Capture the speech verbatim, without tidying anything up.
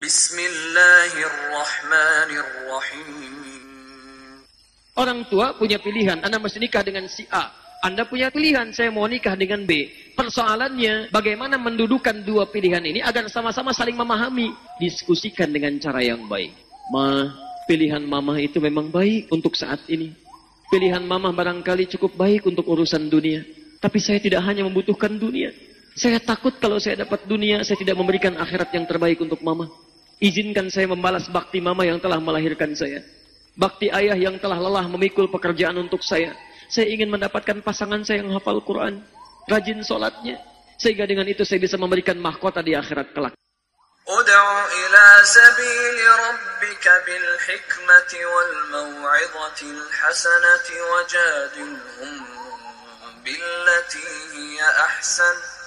Bismillahirrahmanirrahim. Orang tua punya pilihan, Anda mesti nikah dengan si A. Anda punya pilihan, saya mau nikah dengan B. Persoalannya, bagaimana mendudukan dua pilihan ini agar sama-sama saling memahami. Diskusikan dengan cara yang baik. Ma, pilihan mama itu memang baik untuk saat ini. Pilihan mama barangkali cukup baik untuk urusan dunia. Tapi saya tidak hanya membutuhkan dunia. Saya takut kalau saya dapat dunia, saya tidak memberikan akhirat yang terbaik untuk mama. Izinkan saya membalas bakti mama yang telah melahirkan saya. Bakti ayah yang telah lelah memikul pekerjaan untuk saya. Saya ingin mendapatkan pasangan saya yang hafal Quran, rajin sholatnya. Sehingga dengan itu saya bisa memberikan mahkota di akhirat kelak. Ud'u ila sabili rabbika bil hikmati wal maw'idhatil hasanati wajadilhum billati hiya ahsan.